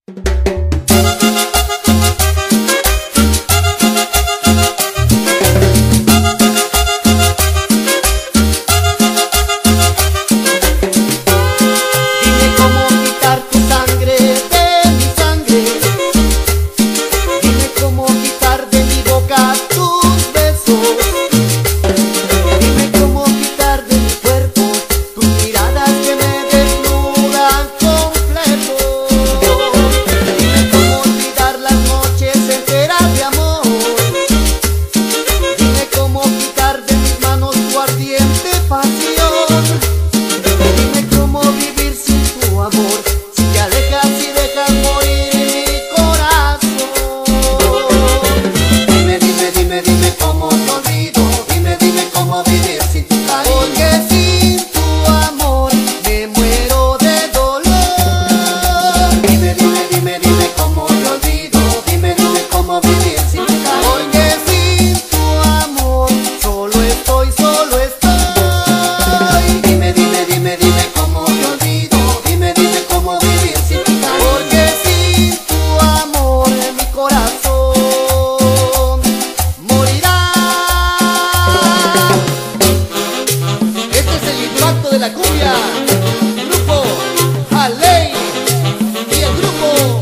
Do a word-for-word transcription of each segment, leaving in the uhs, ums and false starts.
La cumbia, grupo Aley y el grupo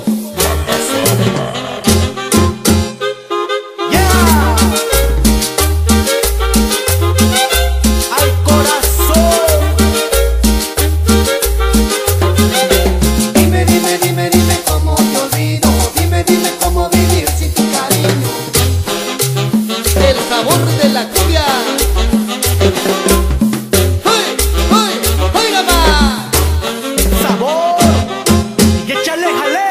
yeah. Al corazón. Dime, dime, dime, dime cómo te olvido. Dime, dime cómo vivir sin tu cariño. El sabor de la cumbia. Sabor y échale jale.